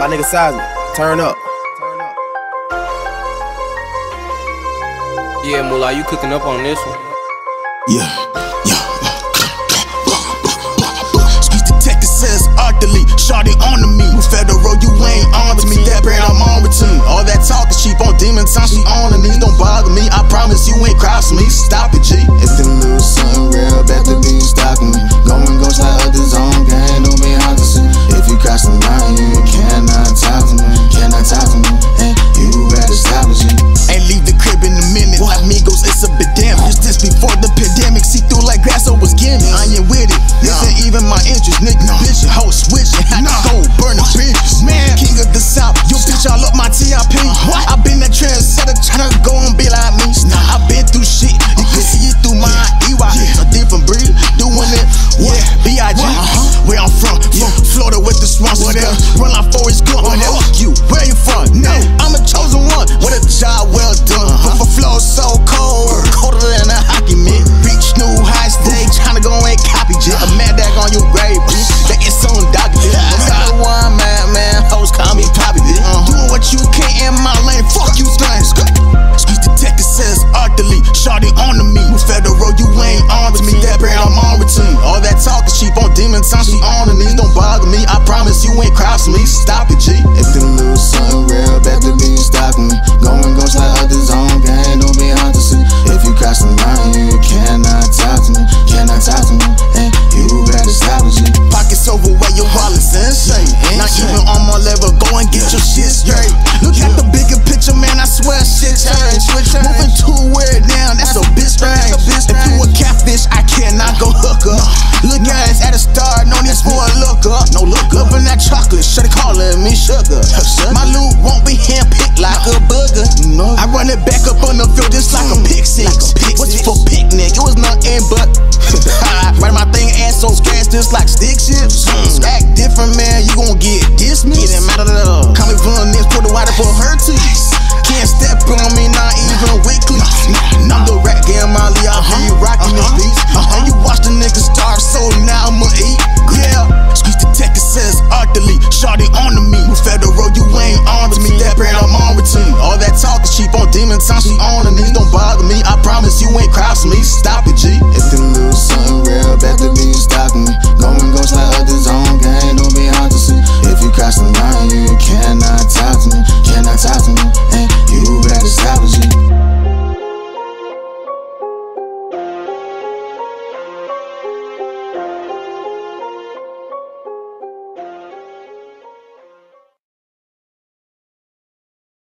My nigga Seismic, turn up. Yeah, Moolah, you cooking up on this one? Yeah. Squeeze the tech, it says Artily. Shawty on to me. You federal, you ain't on to me. That bread, I'm on with me. All that talking cheap on demon time, she on her knees. Don't bother me, I promise you ain't crossing me. Stop it, G. If you lose something real, better be stalking me. Going ghost like others on gang, don't be hard to see. If you cross the line, you cannot talk to me. Cannot talk to me, and you better stop it, G. Ain't leave the crib in a minute. Like Migos, it's a bit damn. Just this before the pandemic, see through like grass, so was gimmicks. I ain't with it, this ain't even my interest, nigga. Bitch, hoe switching, had to go burn the bridges. Man, king of the south, you bitch all up my TIP. I been that trendsetter, tryna go and be like me. I been through shit, you can see it through my EY. A different breed, doing it, yeah, B.I.G. Where I'm from Florida with the swamps and stuff. Run like Forrest Gump, fuck you, where you from? No, I'm a chosen one, with a job well done. But flow so cold, colder than a hockey mitt. Reach new high stage, tryna go and copy J. A mad dag on your grave, bitch. That is so doggy, bitch. No matter where I'm at, man, hoes call me Poppy, bitch. Doing what you can in my lane, fuck you, things. Squeeze the tech, it says Artily. Shawty on to me. You federal, you ain't on to me. That bread, I'm on with me. All that talking cheap on demon time, she on her knees. Don't bother me, I promise you ain't crossing me. Stop